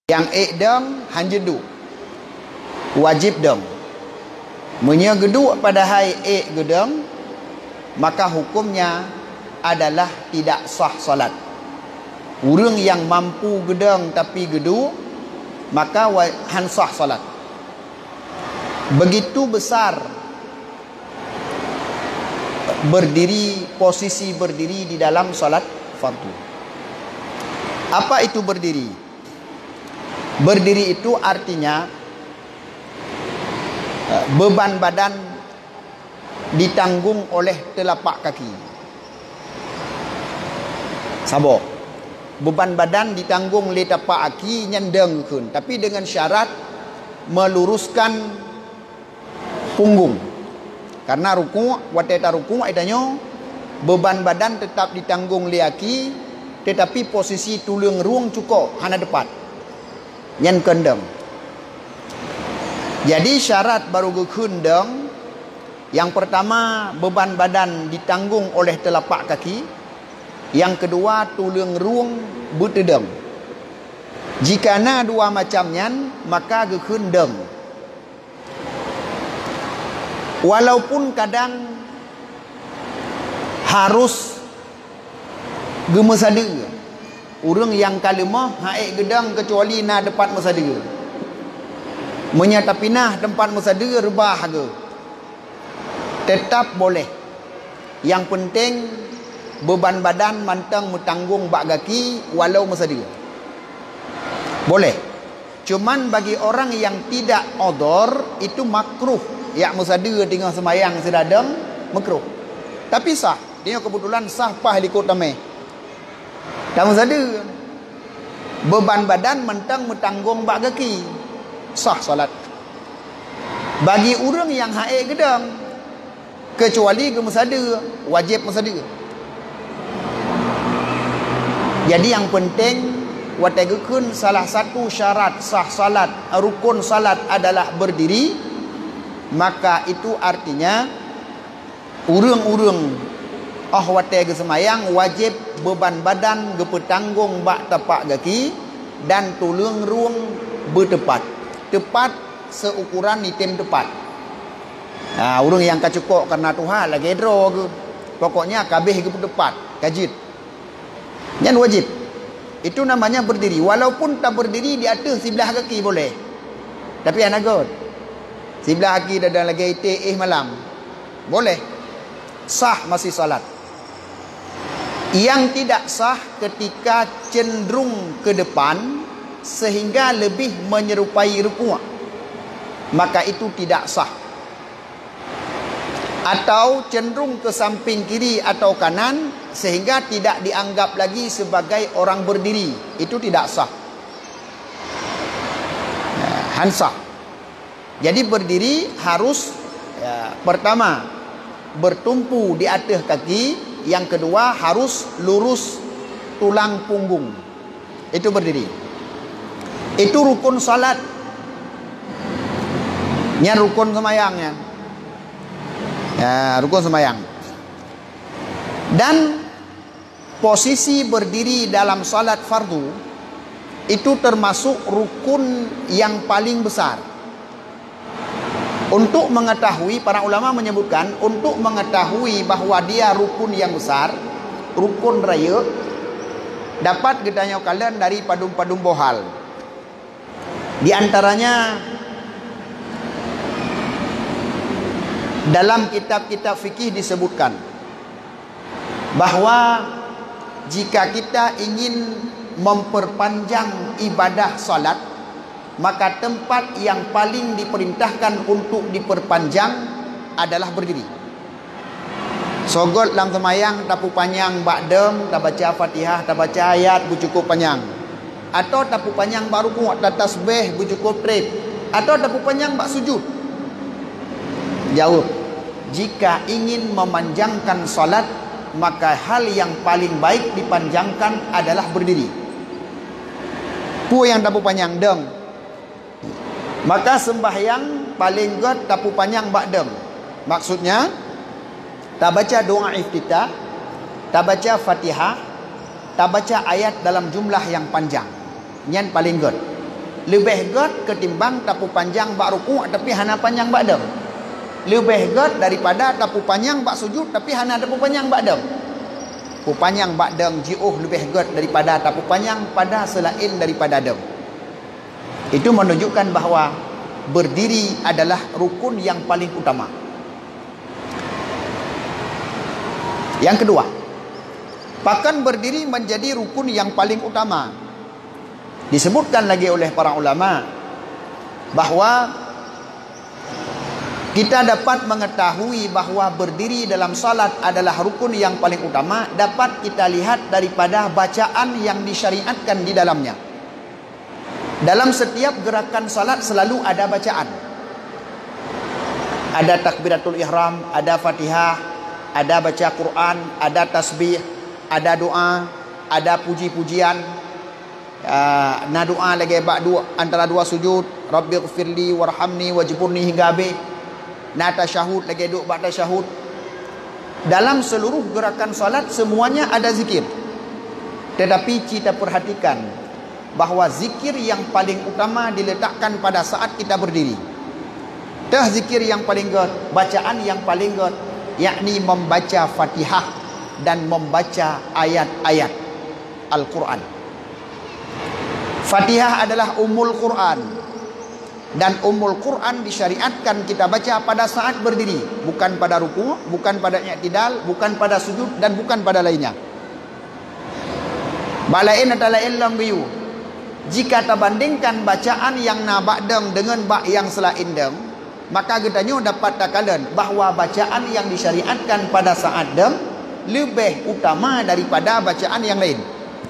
Yang deng hanjedu wajib deng. Munya geduk pada hari gedeng, maka hukumnya adalah tidak sah salat. Orang yang mampu gedeng tapi geduk, maka han sah salat. Begitu besar posisi berdiri di dalam salat fardu. Apa itu berdiri? Berdiri itu artinya beban badan ditanggung oleh telapak kaki. Sabar. Beban badan ditanggung oleh telapak kaki nyandeng kun, tapi dengan syarat meluruskan punggung. Karena ruku', wateta ruku' adanya beban badan tetap ditanggung oleh kaki, tetapi posisi tulang ruang cukup hana depan. Yang kendeng. Jadi syarat baru gekendeng, yang pertama beban badan ditanggung oleh telapak kaki, yang kedua tulang ruang bertedeng. Jika na dua macamnya, maka gekendeng. Walaupun kadang harus gemesada. Orang yang kalimah haik gedang kecuali na depan masada. Menyatapi nah tempat masada rebah ke. Tetap boleh. Yang penting beban badan mantang metanggung bak kaki walau masada. Boleh. Cuman bagi orang yang tidak odor itu makruh. Ya masada tengah semayang sedadang makruh. Tapi sah. Dia kebetulan sah pah likut tamai. Tak masada. Beban badan mentang metanggung bak kaki. Sah salat. Bagi orang yang haik gedang, kecuali ke masada, wajib masada. Jadi yang penting, wategekun salah satu syarat sah salat, rukun salat adalah berdiri, maka itu artinya urang-urang watai semayang wajib beban badan gepetanggung bak tapak kaki dan tulang ruang bertepat. Tepat seukuran item tepat. Orang yang kacukok karena Tuhan lagi draw ke. Pokoknya kabeh ke tepat, kajit. Yang wajib. Itu namanya berdiri. Walaupun tak berdiri di atas sebelah kaki boleh. Tapi anak god. Sebelah kaki dah lagi malam. Boleh. Sah masih salat. Yang tidak sah ketika cenderung ke depan sehingga lebih menyerupai ruku', maka itu tidak sah. Atau cenderung ke samping kiri atau kanan sehingga tidak dianggap lagi sebagai orang berdiri, itu tidak sah. Hansah. Jadi berdiri harus pertama bertumpu di atas kaki. Yang kedua harus lurus tulang punggung. Itu berdiri. Itu rukun salat. Nya rukun semayangnya. Ya, rukun semayang. Dan posisi berdiri dalam salat fardu itu termasuk rukun yang paling besar. Untuk mengetahui, para ulama menyebutkan, untuk mengetahui bahwa dia rukun yang besar, rukun raya, dapat kita kalian dari padum-padum bohal. Di antaranya dalam kitab-kitab fikih disebutkan bahwa jika kita ingin memperpanjang ibadah salat, maka tempat yang paling diperintahkan untuk diperpanjang adalah berdiri. Sogot lang semayang tapu panjang ba'dem, tak baca Fatihah, tak baca ayat bercukup panjang. Atau tapu panjang baru kuat tak tasbih bercukup trip. Atau tapu panjang bak sujud. Jawab, jika ingin memanjangkan salat, maka hal yang paling baik dipanjangkan adalah berdiri. Pu yang tapu panjang deng. Maka sembahyang paling god tapu panjang ba'dem. Maksudnya tak baca doa iftitah, tak baca Fatihah, tak baca ayat dalam jumlah yang panjang. Yang paling good. Lebih god ketimbang tapu panjang bak rukuk tapi hana panjang bak dem. Lebih god daripada tapu panjang bak sujud tapi hana tapu panjang bak dem. Tapu panjang bak dem jiuh lebih god daripada tapu panjang pada selain daripada dem. Itu menunjukkan bahawa berdiri adalah rukun yang paling utama. Yang kedua, bahkan berdiri menjadi rukun yang paling utama. Disebutkan lagi oleh para ulama bahawa kita dapat mengetahui bahawa berdiri dalam salat adalah rukun yang paling utama dapat kita lihat daripada bacaan yang disyariatkan di dalamnya. Dalam setiap gerakan salat selalu ada bacaan. Ada takbiratul ihram, ada Fatihah, ada baca Quran, ada tasbih, ada doa, ada puji-pujian. Na doa lagi bak dua antara dua sujud, Rabbighfirli warhamni wajburni hingga habis. Na tasyahud lagi duk bak tasyahud. Dalam seluruh gerakan salat semuanya ada zikir. Tetapi kita perhatikan bahawa zikir yang paling utama diletakkan pada saat kita berdiri. Tah zikir yang paling god, bacaan yang paling god, yakni membaca Fatihah dan membaca ayat-ayat Al-Quran. Fatihah adalah Ummul Quran, dan Ummul Quran disyariatkan kita baca pada saat berdiri, bukan pada ruku', bukan pada i'tidal, bukan pada sujud, dan bukan pada lainnya. Balain atau lain lang biu. Jika terbandingkan bacaan yang na ba'dang dengan bak yang selain deng, maka katanya dapat takalan bahawa bacaan yang disyariatkan pada saat deng lebih utama daripada bacaan yang lain.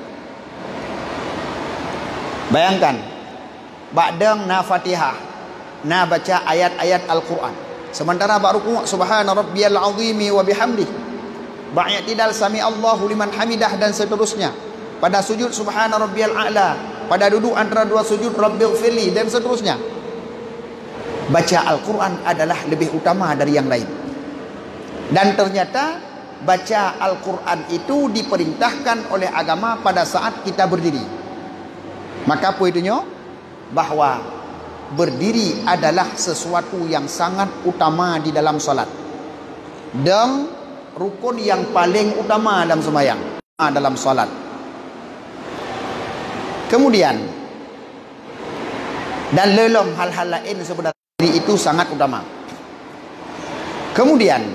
Bayangkan, ba'dang na Fatihah, na baca ayat-ayat Al-Quran. Sementara bak ruku' subhana rabbiyal azimi wa bihamdih. Bak i'tidal sami Allahu liman hamidah dan seterusnya. Pada sujud subhana rabbiyal a'la. Pada duduk antara dua sujud Rabbighfirli dan seterusnya. Baca Al-Quran adalah lebih utama dari yang lain. Dan ternyata baca Al-Quran itu diperintahkan oleh agama pada saat kita berdiri. Maka apa itunya? Bahawa berdiri adalah sesuatu yang sangat utama di dalam salat. Dan rukun yang paling utama dalam sembahyang, dalam salat. Kemudian, dan lelom hal-hal lain sebenarnya itu sangat utama. Kemudian,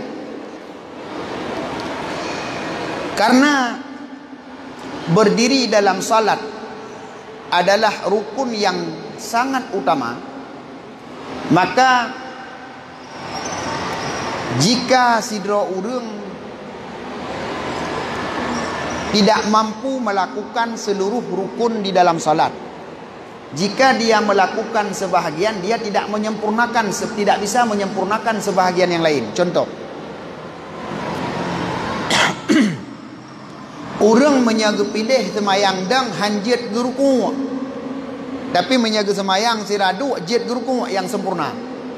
karena berdiri dalam salat adalah rukun yang sangat utama, maka jika sidra urang tidak mampu melakukan seluruh rukun di dalam salat, jika dia melakukan sebahagian, dia tidak bisa menyempurnakan sebahagian yang lain. Contoh, orang menyaga pilih semayang dang hanjit geruku, tapi menyaga semayang siradu jit geruku yang sempurna.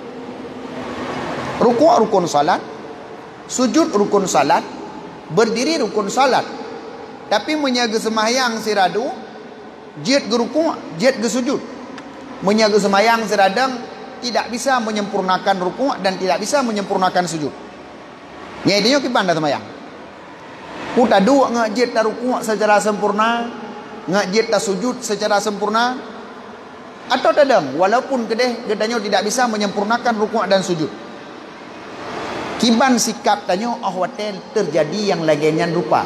Rukuk rukun salat, sujud rukun salat, berdiri rukun salat, tapi menyaga semayang siradu jit geruku jit gesujud. Menyaga semayang siradang tidak bisa menyempurnakan rukuk dan tidak bisa menyempurnakan sujud. Nyaidinya kibanda semayang. Kita dua ngajit ta rukuk secara sempurna, ngajit ta sujud secara sempurna, atau tadang walaupun kedeh gedanya tidak bisa menyempurnakan rukuk dan sujud. Kiban sikap tanyo ahwaten terjadi yang lagian rupa.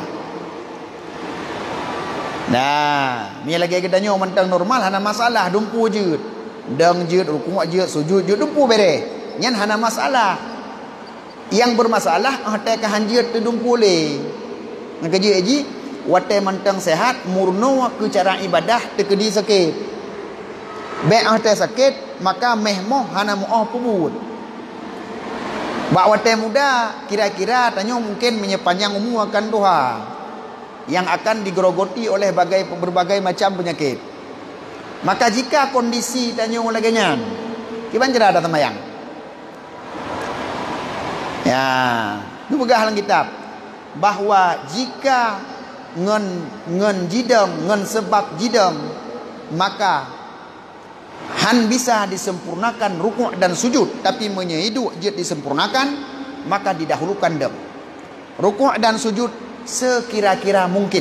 Nah, ni lagi gedanya mentang normal hana masalah dumpu jeut. Dang jeut rukuk jeut sujud jeut dumpu bere. Nyan hana masalah. Yang bermasalah ahte kahanjeut tu dumpu le. Ngakaji aji wate mentang sehat murno ke cara ibadah tekedi sakit. Be ahte sakit maka mehmoh hana muah pubut. Bak wate muda kira-kira tanyo mungkin menyepanjang umur akan doha yang akan digerogoti oleh berbagai macam penyakit. Maka jika kondisi tanyo lagi nyan, kiban jera ada temayang. Ya, itu begah dalam kitab bahwa jika ngen jidang ngen sebab jidang, maka Han bisa disempurnakan rukuk dan sujud, tapi menyehiduk jid disempurnakan, maka didahulukan dem. Rukuk dan sujud sekira-kira mungkin.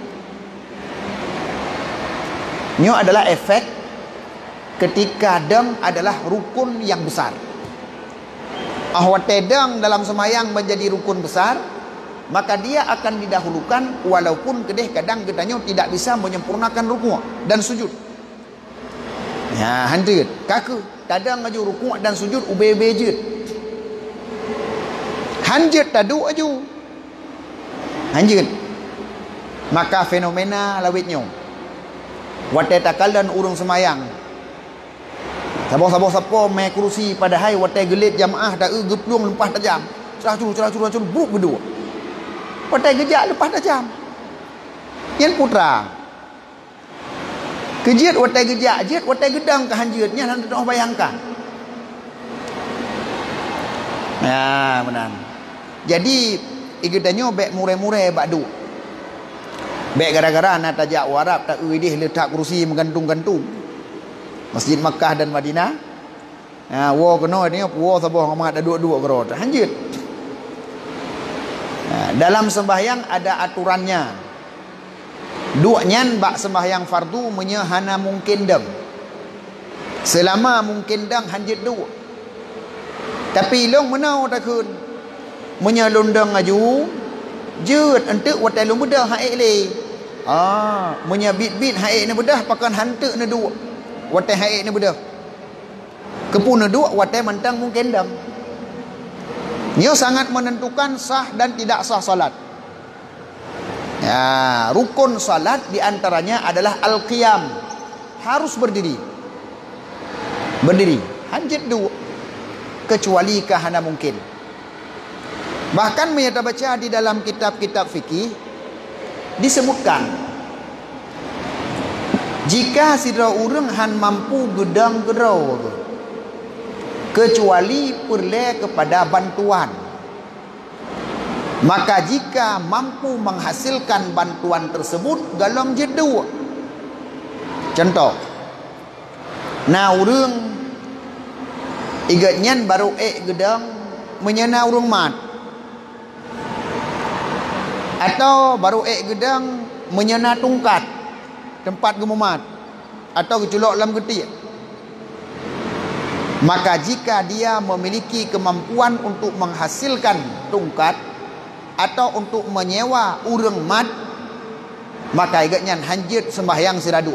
Ini adalah efek ketika dem adalah rukun yang besar. Ahwate dem dalam semayang menjadi rukun besar, maka dia akan didahulukan walaupun kadang katanya tidak bisa menyempurnakan rukuk dan sujud. Ya, hanjut. Kaku kadang aju rukuk dan sujud ube-ube jut. Hanjut tadu aju. Hanjut. Maka fenomena lawitnya. Wate takalan urung semayang. Sabo me kursi padahal wate gelit jamaah dak geplung lepas tajam. Cerah curu buruk berdua. Wate gejak lepas tajam. Yang putra. Kejit wate gejak, jit wate gedang ke hanjutnya nanti dah bayangkan. Ya, benar. Jadi igadanyo bek mure-mure bakdu. Bek gara-gara anak tajak warap tak uidih letak kursi menggantung-gantung. Masjid Makkah dan Madinah. Ya, wo kena ni wo sabah amat ada dua-dua kero hanjut. Ya, dalam sembahyang ada aturannya. Dua nyan bak sembahyang fardu menyehana mungkin dem. Selama mungkin dang hanjit dua. Tapi long menau takun menyalundang aju jut entuk watai long bedah haik le. Menyabit-bit haik ni bedah pakan hantuk ni dua. Watai haik ni bedah. Kepun ni dua watai mantang mungkin dang. Ia sangat menentukan sah dan tidak sah salat. Ya, rukun salat diantaranya adalah al-qiyam, harus berdiri. Berdiri, hanjit dua, kecuali kahana mungkin. Bahkan menyata baca di dalam kitab-kitab fikih disebutkan, jika sidra urang han mampu gedang gerau, kecuali perle kepada bantuan. Maka jika mampu menghasilkan bantuan tersebut dalam jedu. Contoh. Nah urang igatnyan baru gedang menyena urang mat. Atau baru gedang menyena tungkat tempat gemumat atau geculok dalam getik. Maka jika dia memiliki kemampuan untuk menghasilkan tungkat atau untuk menyewa urang mat, maka igatnya hanjit sembahyang siradu.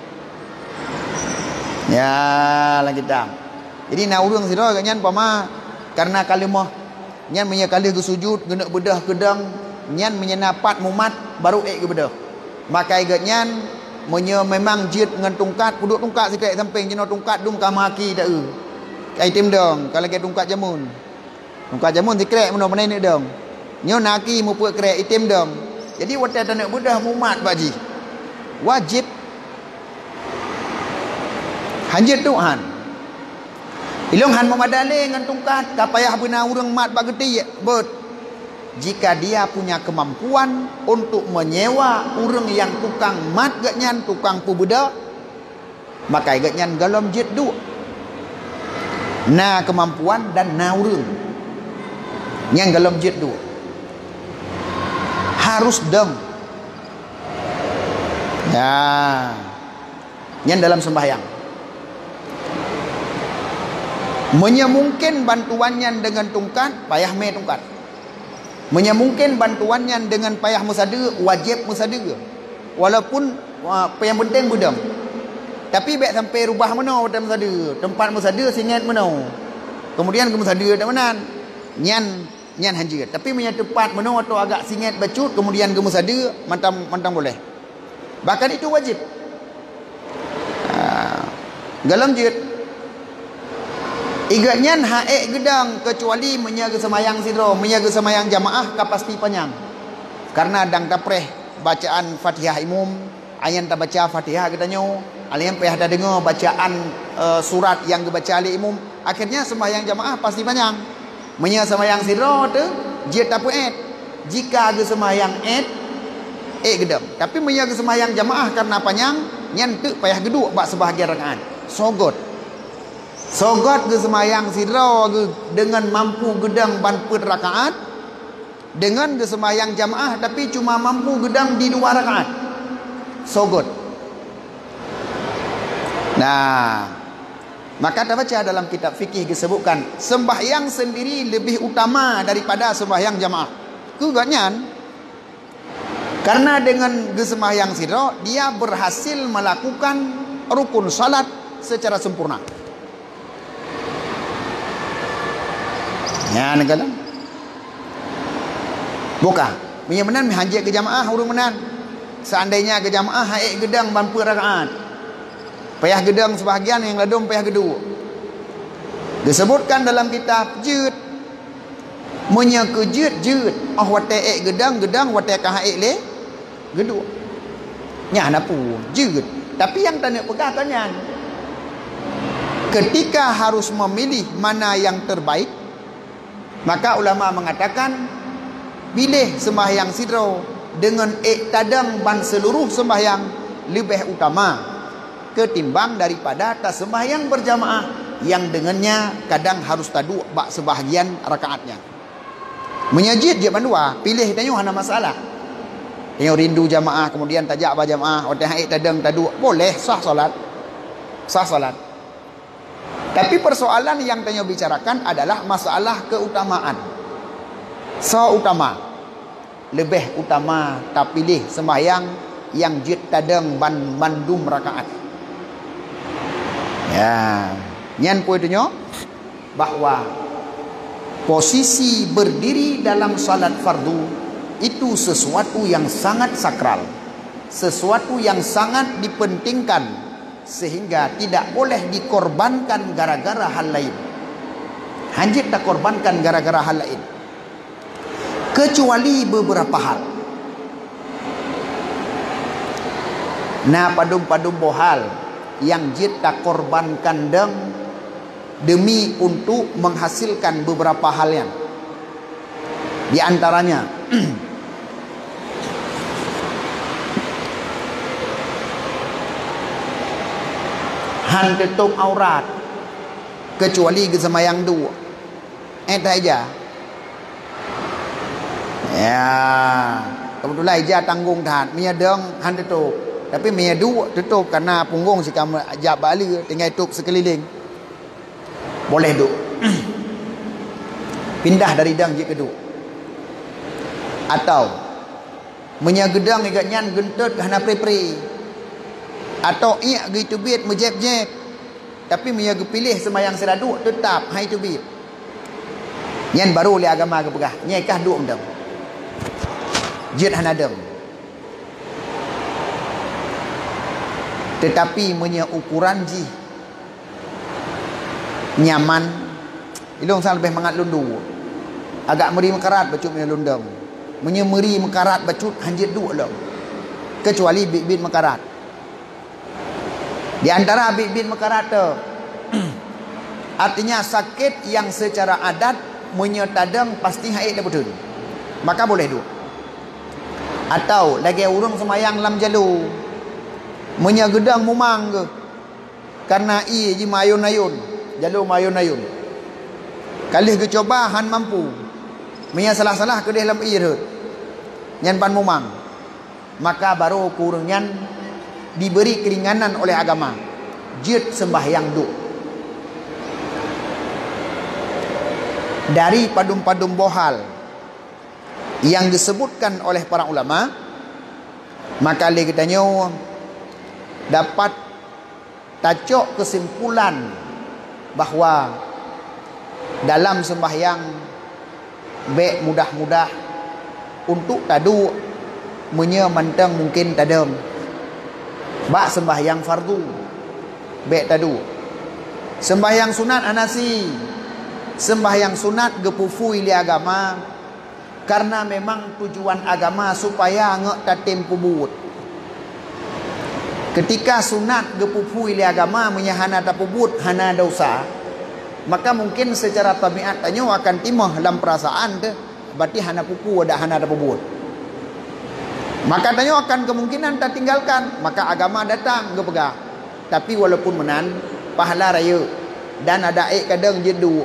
Ya lah kita. Jadi na urang sira igatnya pama karena kalimah nyan menyakali ke sujud genak bedah kedang nyan menyenapat mumat baru ke bedah. Maka igatnya memang jit dengan tungkat puduk tungkat sikit samping jeno tungkat dum kamaki dak item dong kalau ke tungkat jamun. Tungkat jamun sikrek mana-mana ni dong. Nyo naki mu puak krek item dong. Jadi wata tanak budah mumat baji. Wajib hanjit Tuhan. Ilong han memadale ngan tungkat kapayah bena urang mat bageti bet. Jika dia punya kemampuan untuk menyewa urang yang tukang mat gatnyan tukang pubeda, maka gatnyan galom jit du. Na kemampuan dan na urang. Yang galom jit du. Harus deng. Ya. Yang dalam sembahyang. Menyemungkin bantuannya dengan tungkat, payah me tungkat. Menyemungkin bantuannya dengan payah musada, wajib musada. Walaupun apa yang penting budam. Tapi baik sampai rubah mana pada musada. Tempat musada singat mana. Kemudian ke musada dak mana. Nyan hanjir. Tapi punya tempat mana atau agak singat bacut kemudian ke musada mantang boleh. Bahkan itu wajib. Galam jid. Igatnyan haek gedang kecuali menyaga semayang sidro, menyaga semayang jamaah kapasti panjang. Karena dang tapreh bacaan Fatihah imum, ayan tak baca Fatihah katanya, alian payah dah dengar bacaan surat yang dibaca oleh imum, akhirnya sembahyang jamaah pasti panjang. Menyaga semayang sidro tu jid tak puet. Jika ada semayang gedang. Tapi menyaga semayang jamaah karena panjang, nyan tu payah geduk bak sebahagian rakaat. Sogot. Sogot ke semayang sidra ke dengan mampu gedang banput rakaat, dengan ke semayang jamaah tapi cuma mampu gedang di 2 rakaat. Sogot. Nah, maka kita baca dalam kitab fikih disebutkan sembahyang sendiri lebih utama daripada sembahyang jamaah. Kugatnya karena dengan sembahyang sidra dia berhasil melakukan rukun salat secara sempurna. Ya, negala. Bukan. Punya menan hanjat ke jamaah urung menan. Seandainya ke jamaah haik gedang bampu rakaat. Payah gedang sebahagian yang ladum payah gedua. Disebutkan dalam kitab jud. Munya ke jud. Oh wate ek gedang wate ka haik le gedua. Nya napu jud. Tapi yang tanya pegah tanya. Ketika harus memilih mana yang terbaik, maka ulama mengatakan pilih sembahyang sidra dengan iktadang ban seluruh sembahyang lebih utama ketimbang daripada tak sembahyang berjamaah yang dengannya kadang harus tadu bak sebahagian rakaatnya. Menyajid je bandua, pilih tanya hana masalah. Tanya rindu jamaah kemudian tajak ba jamaah, otai haid tadang tadu, boleh sah solat. Sah solat. Tapi persoalan yang tanya bicarakan adalah masalah keutamaan. Utama. Lebih utama tak pilih sembahyang yang jid tadang bandum rakaat. Ya, nyan poinnya bahwa posisi berdiri dalam salat fardu itu sesuatu yang sangat sakral, sesuatu yang sangat dipentingkan sehingga tidak boleh dikorbankan gara-gara hal lain. Hanjit tak korbankan gara-gara hal lain, kecuali beberapa hal. Nah, padum-padum bohal yang jid tak korbankan demi untuk menghasilkan beberapa hal yang di antaranya han tutup aurat kecuali ke semayang dua. Tak aja. Ya, kebetulan aja tanggung tahan menyedang han tutup. Tapi meya dua tutup karena punggung si kamu ajak balik tinggal tutup sekeliling. Boleh duk. Pindah dari dang je kedua. Atau menyagedang ikat nyan gentut kerana pre-pre. Atau iya gitu bit mejep-jep. Tapi menyag pilih semayang seraduk tetap hai tu bit. Nyan baru oleh agama ke pegah. Nyai kah duk mendam. Jid hanadam. Tetapi punya ukuran ji nyaman ilung sang lebih mangat lundu agak meri mekarat bacut punya lundang punya meri mekarat bacut hanjit duk long kecuali bit-bit mekarat. Di antara bit-bit mekarat tu artinya sakit yang secara adat menyetadang pasti haid dah betul, maka boleh duk. Atau lagi urung semayang lam jalu menyagedang mumang ke karena ji mayun-ayun jalur mayun-ayun kalih ke coba han mampu menya salah-salah ke dalam ir nyan pan mumang, maka baru kurungan diberi keringanan oleh agama jid sembahyang duk. Dari padum-padum bohal yang disebutkan oleh para ulama, maka li kita nyo dapat tacok kesimpulan bahawa dalam sembahyang baik mudah-mudah untuk tadu menyemantang mungkin tadam bak sembahyang fardu baik tadu sembahyang sunat anasi sembahyang sunat gepufui li agama karena memang tujuan agama supaya ngek tatim pubut. Ketika sunat gepupui li agama menyahana tapubut hana dosa, maka mungkin secara tabiat tanya akan timah dalam perasaan tu berarti hana pupu ada hana tapubut. Maka tanya akan kemungkinan tak tinggalkan, maka agama datang ke pegah. Tapi walaupun menan pahala raya Dan ada kadang je dua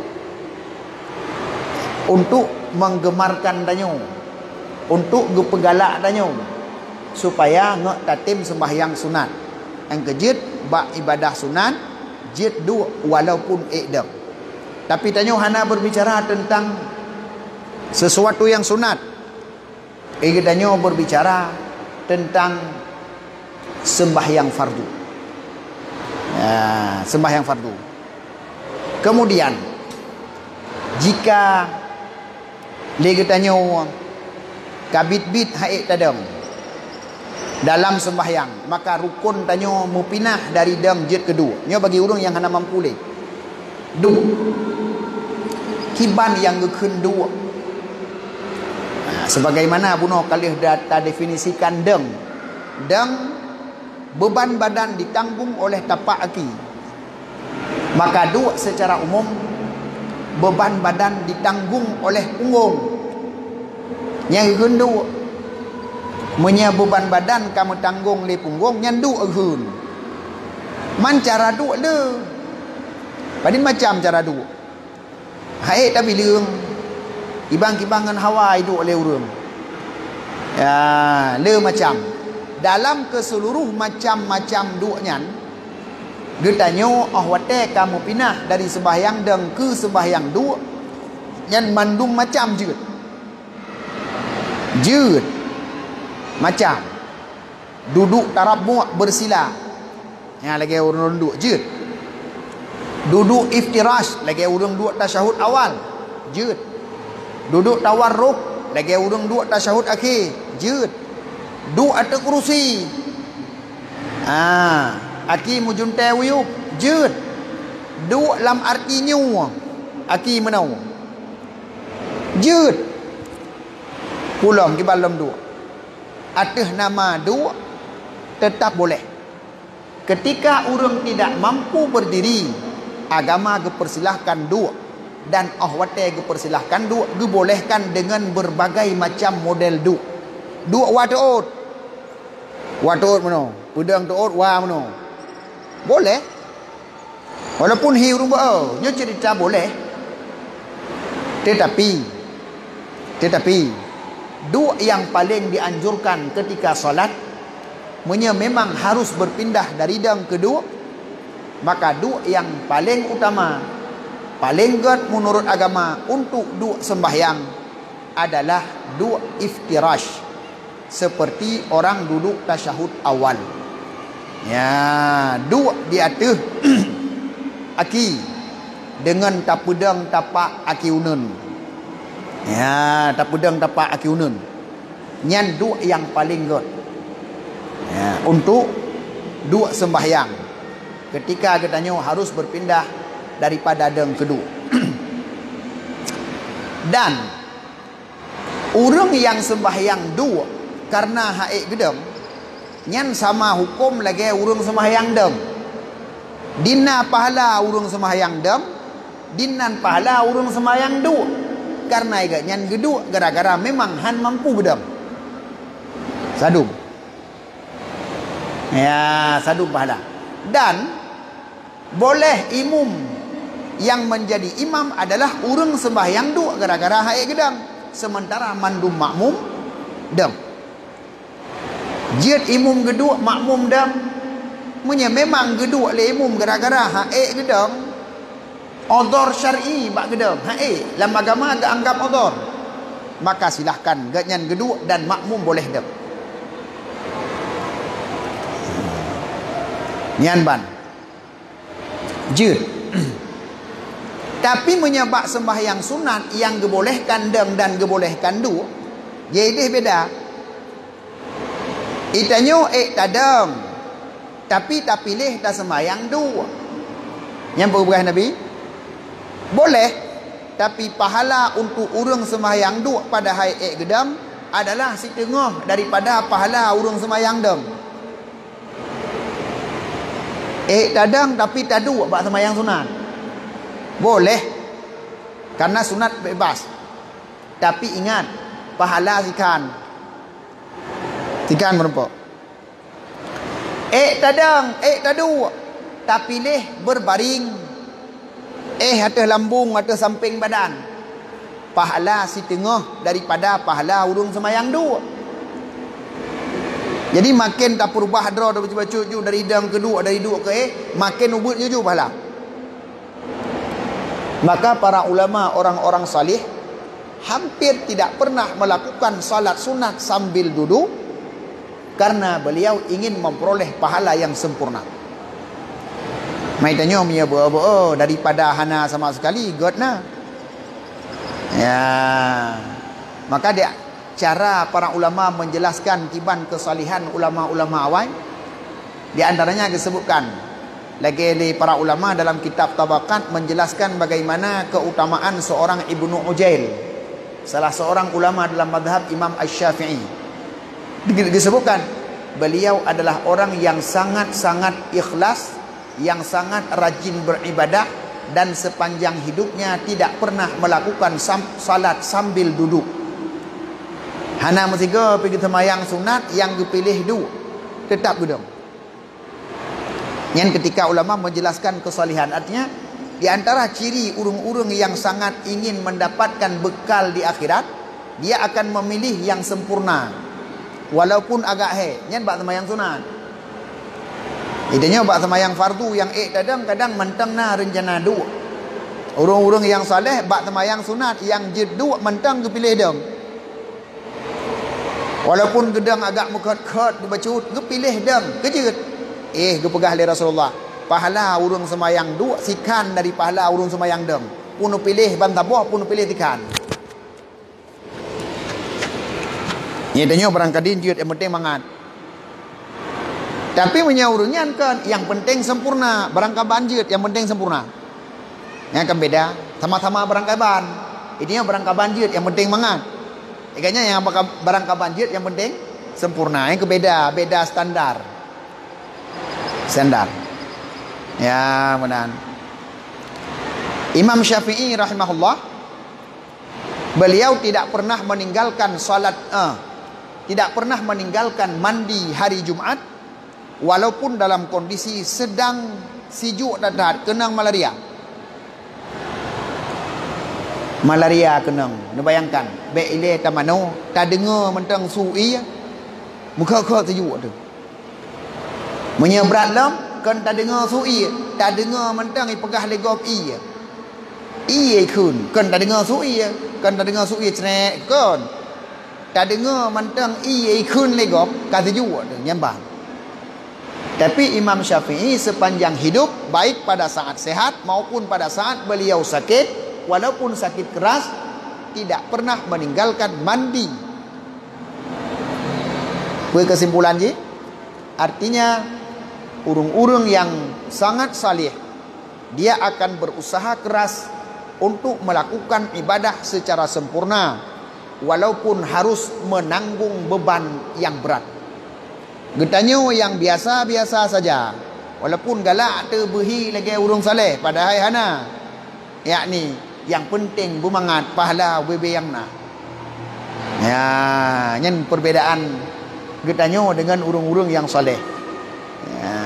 untuk menggemarkan tanyo, untuk gepegalak tanyo, supaya ngak tatim sembahyang sunat. Yang kejut bak ibadah sunat jid dua walaupun dak. Tapi tanyo hana berbicara tentang sesuatu yang sunat. Tanyo berbicara tentang sembahyang fardu. Sembahyang fardu. Kemudian jika lagi tanyo kabit-bit haik tadam dalam sembahyang, maka rukun tanyo mupinah dari dam jid kedua. Nyo bagi urang yang hana mampu le. Kiban yang gekun dua. Sebagaimana bunuh kalih data definisikan dam. Dam beban badan ditanggung oleh tapak kaki. Maka dua secara umum beban badan ditanggung oleh punggung. Yang kedua, punya beban badan kamu tanggung le punggung yang dua hun. Man cara dua le. Padin macam cara dua. Hai tapi leung. Ibang-kibangan Hawaii dua le urang. Ya, le macam. Dalam keseluruh macam-macam dua nyan, getanyo wate kamu pinah dari sembahyang deng ke sembahyang dua nyan mandum macam jeut macam duduk tarabbu' bersila ya lagi urang duduk jeut, duduk iftirash lagi urang duduk tasyahud awal jeut, duduk tawarruk lagi urang duduk tasyahud akhir jeut, duduk atas kerusi aki mujunte wiyuk jeut, duk lam arti nyu aki menau jeut pulang ke balam duk atas nama duk tetap boleh. Ketika orang tidak mampu berdiri, agama gepersilahkan duk dan ahwate gepersilahkan duk, gebolehkan dengan berbagai macam model duk. Duk watuut menau pedang tuut wa menau boleh, walaupun hiu nya cerita boleh, tetapi dua yang paling dianjurkan ketika solat memang harus berpindah dari dang kedua. Maka dua yang paling utama, paling good menurut agama untuk dua sembahyang adalah dua iftirash, seperti orang duduk tasyahud awal. Ya, duk di atas aki dengan tapudang tapak aki unun. Ya, tapudang tapak aki unun. Nyan duk yang paling good. Ya, untuk duk sembahyang. Ketika katanya harus berpindah daripada deng kedua. Dan orang yang sembahyang dua karena haik gedem nyan sama hukum lagi urang sembahyang dem. Dina pahala urang sembahyang dem, dinan pahala urang sembahyang du. Karena iga nyan gedu gara-gara memang han mampu bedem. Sadum. Ya, sadum pahala. Dan boleh imum yang menjadi imam adalah urang sembahyang du gara-gara haik gedem. Sementara mandum makmum dem. Jid imum geduk makmum dam memang geduk le imum gara-gara haik gedam odor syar'i bak gedam haik dalam agama agak anggap odor, maka silahkan ganyan geduk dan makmum boleh dam nyan ban jid. Tapi menyebab sembahyang sunat yang gebolehkan dam dan gebolehkan du jadi beda. Itanyo tadam tapi tak pilih tak sembahyang dua. Yang berubah Nabi boleh, tapi pahala untuk urang sembahyang dua pada hari gedam adalah setengah daripada pahala urang sembahyang dam. Tadam tapi tak dua bak sembahyang sunat boleh karena sunat bebas. Tapi ingat pahala sikan merupakan tadang tadu tak pilih berbaring atas lambung, atas samping badan. Pahala si tengah daripada pahala urung semayang dua. Jadi makin tak perubah draw dah baca-baca ju dari hidang ke dua, dari dua ke makin ubut ju pahala. Maka para ulama orang-orang salih hampir tidak pernah melakukan salat sunat sambil duduk karena beliau ingin memperoleh pahala yang sempurna. Mai tanya punya apa daripada hana sama sekali god nah. Ya. Maka dia cara para ulama menjelaskan tiban kesalihan ulama-ulama awal, di antaranya disebutkan lagi di para ulama dalam kitab Tabaqat menjelaskan bagaimana keutamaan seorang Ibnu Ujail, salah seorang ulama dalam mazhab Imam Asy-Syafi'i. Disebutkan beliau adalah orang yang sangat-sangat ikhlas, yang sangat rajin beribadah, dan sepanjang hidupnya tidak pernah melakukan salat sambil duduk. Hana mestiga pergi semayang sunat yang dipilih dua tetap duduk. Yang ketika ulama menjelaskan kesalihan, artinya di antara ciri urung-urung yang sangat ingin mendapatkan bekal di akhirat, dia akan memilih yang sempurna walaupun agak nyen bak semayang sunat. Idenya bak semayang fardu yang kadang-kadang mentang na rencana dua. Urung-urung yang saleh bak semayang sunat yang jeduk mentang kepilih dong. Walaupun gedang agak mekot-kot dibacut, kepilih dong, kejut. Kepegah oleh Rasulullah. Pahala urung semayang dua sikan dari pahala urung semayang dong. Punu pilih bantabuh, punu pilih tikan. Idenya barangkali jut yang penting mangat. Tapi menyaurunnya kan yang penting sempurna, barangkali banjir yang penting sempurna. Yang akan beda, sama-sama barangkali ban. Ininya barangkali banjir yang penting mangat. Ikatnya yang barangkali banjir yang penting sempurna. Yang kebeda, beda standar. Standar. Ya, benar. Imam Syafi'i rahimahullah, beliau tidak pernah meninggalkan salat, tidak pernah meninggalkan mandi hari Jumat walaupun dalam kondisi sedang sijuk dan dahat, kenang malaria. Malaria kenang. Nak bayangkan, baik ile tamano, tak dengar mentang sui, muka-muka sejuk tu. Menyebrat lam, kan tak dengar sui, tak dengar mentang pegah legop i kun, kan tak dengar sui, kan tak dengar sui cenek kan. Tak dengar mentang i kun legop, kan sejuk tu, nyambang. Tapi Imam Syafi'i sepanjang hidup, baik pada saat sehat maupun pada saat beliau sakit, walaupun sakit keras, tidak pernah meninggalkan mandi. Kesimpulan je, artinya urung-urung yang sangat salih, dia akan berusaha keras untuk melakukan ibadah secara sempurna walaupun harus menanggung beban yang berat. Getanyo yang biasa-biasa saja, walaupun galak terbehi lagi urung saleh pada hai hana, yakni yang penting bermangat pahala webe yang na. Ya, nyen perbedaan getanyo dengan urung-urung yang saleh. Ya.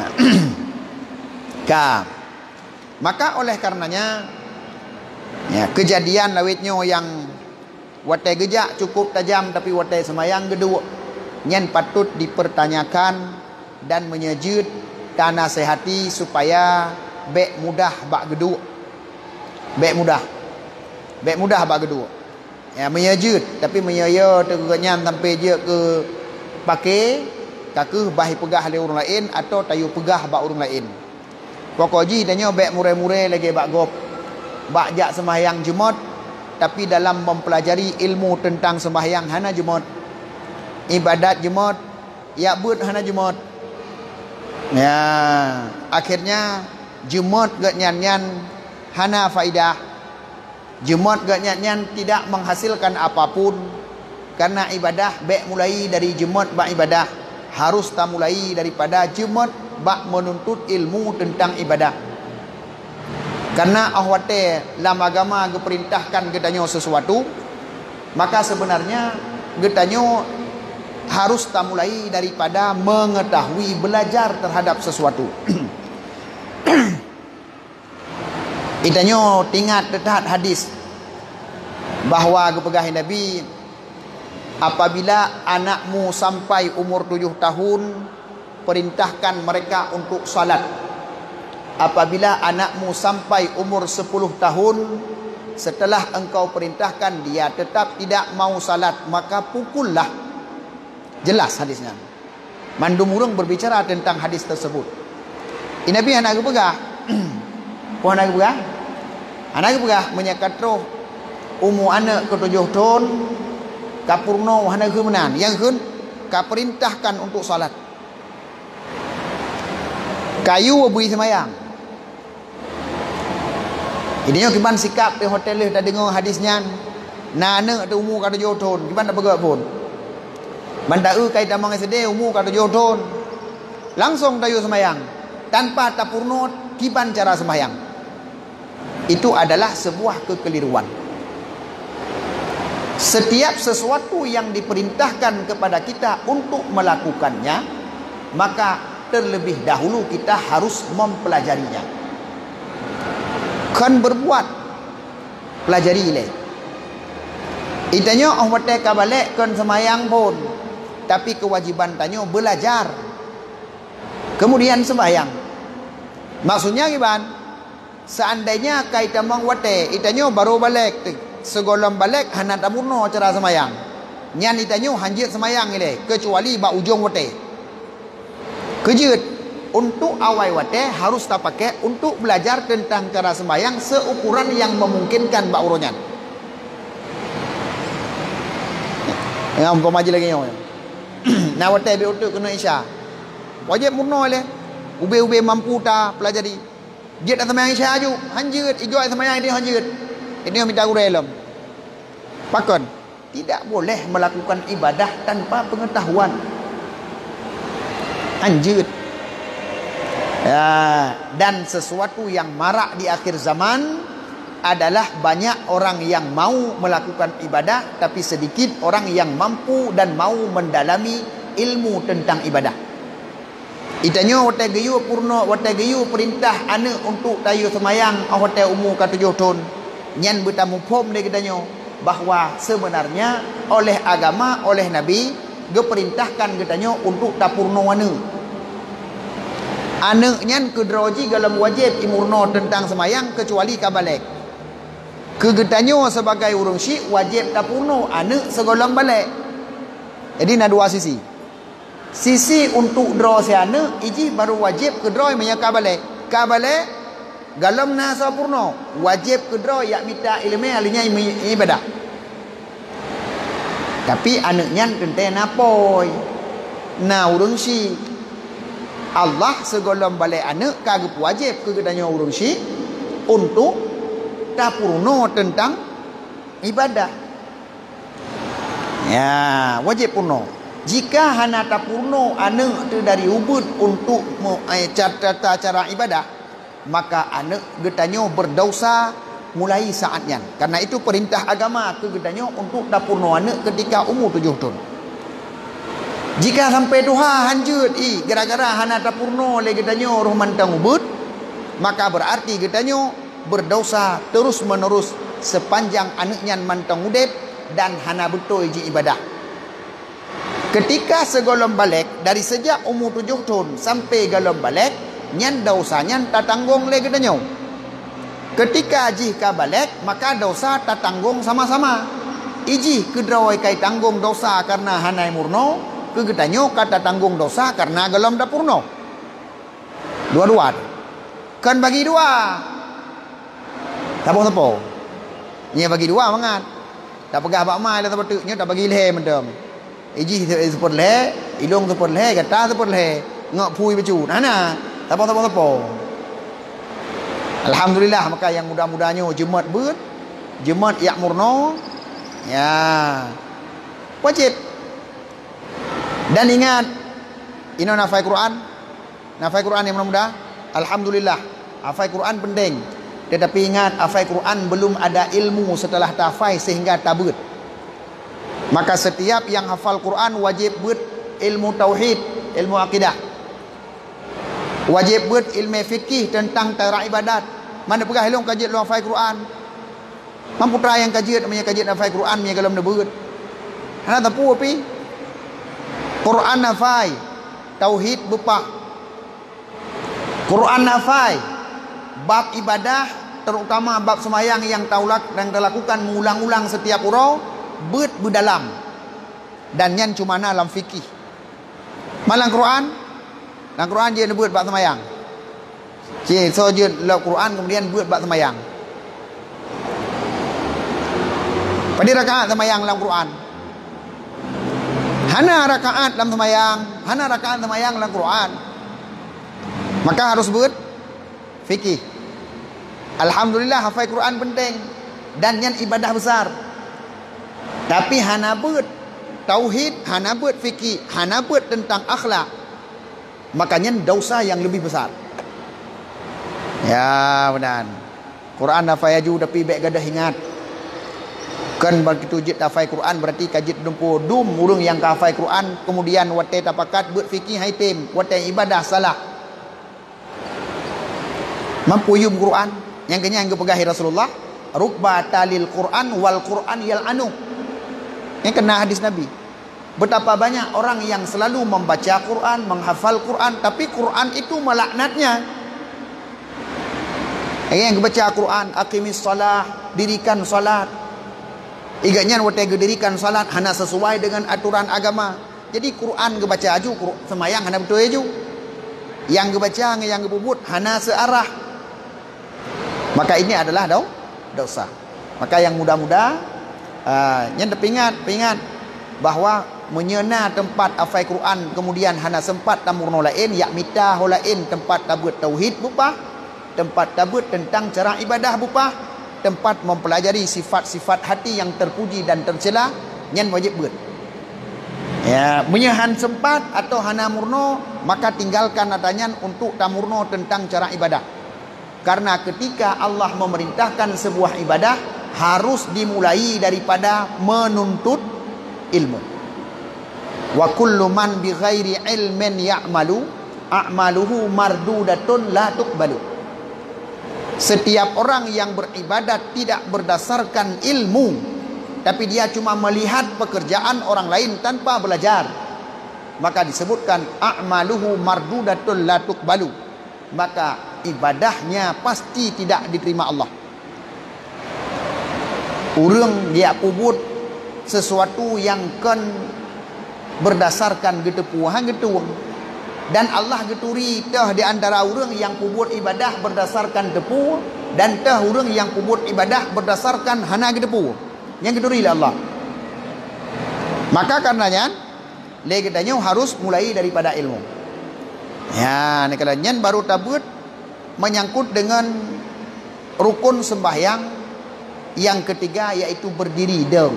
Maka oleh karenanya, ya, kejadian lawitnya yang watai gejak cukup tajam tapi watai semayang geduk, nyen patut dipertanyakan dan menyejut dan nasihati supaya bek mudah bak geduk. Bek mudah bak geduk. Ya, menyejut tapi menyaya tergenyan sampai je ke pakai kaku bahi pegah le orang lain atau tayu pegah bak orang lain. Pokoji tanya bek murai-murai lagi bak gop. Bak jak sembahyang Jumaat tapi dalam mempelajari ilmu tentang sembahyang hana Jumaat. Ibadat Jumaat, ya but hana Jumaat. Ya, akhirnya Jumaat gak nyan-nyan hana faidah. Jumaat gak nyan-nyan tidak menghasilkan apapun karena ibadah bek mulai dari Jumaat bak ibadah harus tak mulai daripada Jumaat bak menuntut ilmu tentang ibadah. Karena ahwate dalam agama geperintahkan getanyo sesuatu, maka sebenarnya getanyo harus tak mulai daripada mengetahui, belajar terhadap sesuatu. Itanyo tingat dekat hadis bahawa kepegah Nabi, apabila anakmu sampai umur 7 tahun, perintahkan mereka untuk salat. Apabila anakmu sampai umur 10 tahun, setelah engkau perintahkan dia tetap tidak mau salat, maka pukullah. Jelas hadisnya. Mandum urang berbicara tentang hadis tersebut. Nabi anak kepegah puan anak kepegah, anak kepegah menyakat roh umur anak ke 7 tahun kapurno anak kemenan yang kun kaperintahkan untuk salat. Kayu bui semayang. Ini yang kiban sikap di hotel dah dengar hadisnya. Na anak tu umur ka 7 tahun, kiban tak bergerak pun. Bandau kai tamang SD umur ka 7 tahun. Langsung tayu semayang tanpa tapurno kiban cara semayang. Itu adalah sebuah kekeliruan. Setiap sesuatu yang diperintahkan kepada kita untuk melakukannya, maka terlebih dahulu kita harus mempelajarinya. Kan berbuat, pelajari le. Itanya orang mereka balik kan semayang pun, tapi kewajiban tanya belajar, kemudian sembahyang. Maksudnya gimana? Seandainya kaitan mangwate, itanya baru balik, segolong balik hana taburno cara semayang. Nyan itanya hanjit semayang ile, kecuali ba ujung wate. Kejut untuk awal wate harus tak pakai untuk belajar tentang cara sembahyang seukuran yang memungkinkan ba uronyan. Ya umpama aja lagi nyo. Nah wate be utuk kena isya. Wajib murno le. Ube-ube mampu ta pelajari. Dia tak sembahyang isya aju, hanjut ijo sembahyang dia hanjut. Ini yang minta urelem. Pakon tidak boleh melakukan ibadah tanpa pengetahuan. Hanjut. Ya, dan sesuatu yang marak di akhir zaman adalah banyak orang yang mau melakukan ibadah tapi sedikit orang yang mampu dan mau mendalami ilmu tentang ibadah. Itanya hotel gayu purno, hotel gayu perintah anak untuk tayu semayang hotel umur ka 7 tahun. Nyan bertamu pom dia katanya bahawa sebenarnya oleh agama, oleh Nabi diperintahkan katanya untuk tapurno wana. Anak nyan kedroji dalam wajib imurno tentang semayang kecuali kabalek. Kegetanya sebagai urang syik wajib tapurno anak segolong balik. Jadi ada dua sisi. Sisi untuk draw si anak iji baru wajib ke draw yang kabalek. Kabalek galam na sapurno wajib ke draw yak minta ilmu alinya ibadah. Tapi anaknya kenten apoi. Nah urang syik Allah segolong balik anak kagak wajib kegetanya urang syik untuk tapurno tentang ibadah. Ya, wajib purno. Jika hana tapurno anak tu dari ubud untuk cara ibadah, maka anak getanya berdosa mulai saatnya. Karena itu perintah agama ke getanya untuk tapurno anak ketika umur 7 tahun. Jika sampai duha hanjut gara-gara hana tapurno le getanya roh mantang ubud, maka berarti getanya berdosa terus menerus sepanjang anaknya mantang udep dan hana betul ji ibadah. Ketika segolong balik dari sejak umur 7 tahun sampai golong balik, nyan dosanya tak tanggung le getanya. Ketika jika balik maka dosa tak tanggung sama-sama. Iji kedrawai kai tanggung dosa karena hanai murno, ke getanya kata tanggung dosa karena golong dapurno. Dua-dua. Kan bagi dua. Tapo-tapo. Nya bagi dua mangat. Tak pegah bak mai tak betuknya tak bagi leh mendem. Iji sepot leh, ilung sepot leh, kata sepot leh, ngak pui becu. Nana, tapo. Alhamdulillah maka yang mudah-mudahnya jemaat ber, jemaat yak murno, ya wajib. Dan ingat, ini nafai Quran yang mudah-mudah. Alhamdulillah, hafai Quran penting. Tetapi ingat, hafai Quran belum ada ilmu setelah tafai sehingga tabut. Maka setiap yang hafal Quran wajib buat ilmu tauhid, ilmu akidah. Wajib buat ilmu fikih tentang cara ibadat. Mana pegah elong kaji luang fai Quran. Mampu try yang kaji namanya kaji fai Quran punya galam debut. Hana tapu api. Quran nafai tauhid bepak. Quran nafai bab ibadah terutama bab semayang yang taulak dan dilakukan mengulang-ulang setiap urau bet berdalam. Dan yang cuma dalam fikih. Malang Quran je buat bab semayang. So je lau Quran kemudian buat bab semayang. Pada rakaat semayang dalam Quran. Hana rakaat dalam semayang, hana rakaat semayang dalam Quran. Maka harus buat fikih. Alhamdulillah hafal Quran penting dan yang ibadah besar. Tapi hana buat tauhid, hana buat fikih, hana buat tentang akhlak. Makanya dosa yang lebih besar. Ya benar. Quran hafal aju tapi baik gadah ingat. Kan begitu jid hafal Quran berarti kajit dumpu dum urung yang hafal Quran kemudian wate tapakat buat fikih haitim, wate ibadah salah. Mampu yum Quran yang kenya yang pegahi Rasulullah rukba talil Quran wal Quran yal'anu. Yang kena hadis Nabi. Betapa banyak orang yang selalu membaca Quran, menghafal Quran, tapi Quran itu melaknatnya. Yang baca Quran, aqimis salah, dirikan salat. Igaknya waktu dirikan salat hana sesuai dengan aturan agama. Jadi Quran baca aju, semayang hana betul aju. Yang baca, yang gebubut hana searah. Maka ini adalah dosa. Maka yang muda-muda yang pingat bahwa menyena tempat hafal Quran kemudian hana sempat tamurno lain yak mitah lain tempat tabut tauhid bupa, tempat tabut tentang cara ibadah bupa, tempat mempelajari sifat-sifat hati yang terpuji dan tercela yang wajib buat. Ya, menyahan sempat atau hana murno maka tinggalkan adanya untuk tamurno tentang cara ibadah. Karena ketika Allah memerintahkan sebuah ibadah harus dimulai daripada menuntut ilmu. Wa kullu man bi ghairi ilmin ya'malu a'maluhu mardudatun la tuqbalu. Setiap orang yang beribadat tidak berdasarkan ilmu tapi dia cuma melihat pekerjaan orang lain tanpa belajar, maka disebutkan a'maluhu mardudatun la tuqbalu. Maka ibadahnya pasti tidak diterima Allah. Urang dia pubut sesuatu yang kan berdasarkan getepuhan getuang. Dan Allah geturi tah di antara urang yang pubut ibadah berdasarkan tepu dan tah urang yang pubut ibadah berdasarkan hana getepu. Yang geturi Allah. Maka karenanya le kitanya harus mulai daripada ilmu. Ya, ni kalau nyen baru tabut menyangkut dengan rukun sembahyang yang ketiga yaitu berdiri deng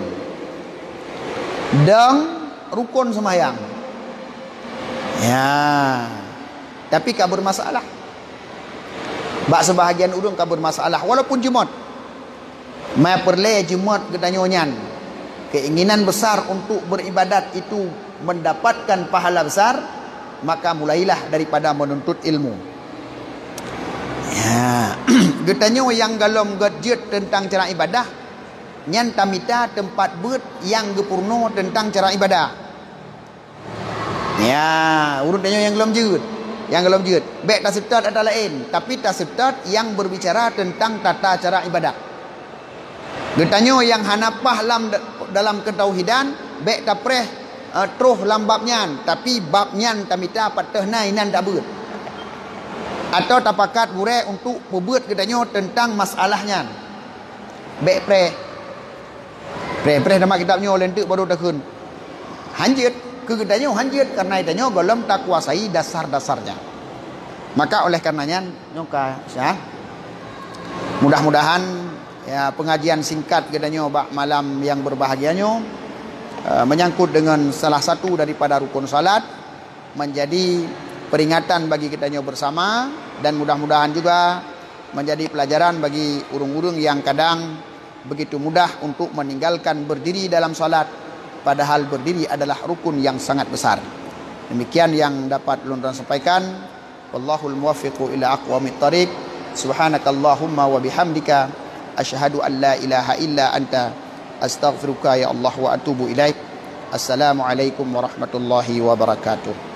rukun sembahyang. Ya, tapi kabur masalah. Bak sebahagian urang kabur masalah walaupun Jumat. Mai perle Jumat katanya nyan. Keinginan besar untuk beribadat itu mendapatkan pahala besar, maka mulailah daripada menuntut ilmu. Ya, getanya yang galom gadget tentang cara ibadah, nyan tamita tempat bet yang gepurno tentang cara ibadah. Ya, urut tanya yang galom jut. Yang galom jut. Baik tasdid ada lain, tapi tasdid yang berbicara tentang tata cara ibadah. Getanya yang hanapah dalam ketauhidan, baik tapreh truh lam babnyan, tapi babnyan tamita patah nainan tak ber. Atau tapakat gure untuk membuat katanya tentang masalahnya. Baik pre nama kitabnya oleh entuk baru takun. Hanjit ke katanya hanjit karena itanya golem tak kuasai dasar-dasarnya. Maka oleh karenanya nyoka ya. Mudah-mudahan ya pengajian singkat katanya bak malam yang berbahagianya menyangkut dengan salah satu daripada rukun salat menjadi peringatan bagi kitanya bersama dan mudah-mudahan juga menjadi pelajaran bagi urung-urung yang kadang begitu mudah untuk meninggalkan berdiri dalam salat padahal berdiri adalah rukun yang sangat besar. Demikian yang dapat ulun sampaikan. Wallahul muwaffiqu ila aqwamit thariq. Subhanakallahumma wa bihamdika asyhadu an la ilaha illa anta astaghfiruka ya Allah wa atubu ilaik. Assalamualaikum warahmatullahi wabarakatuh.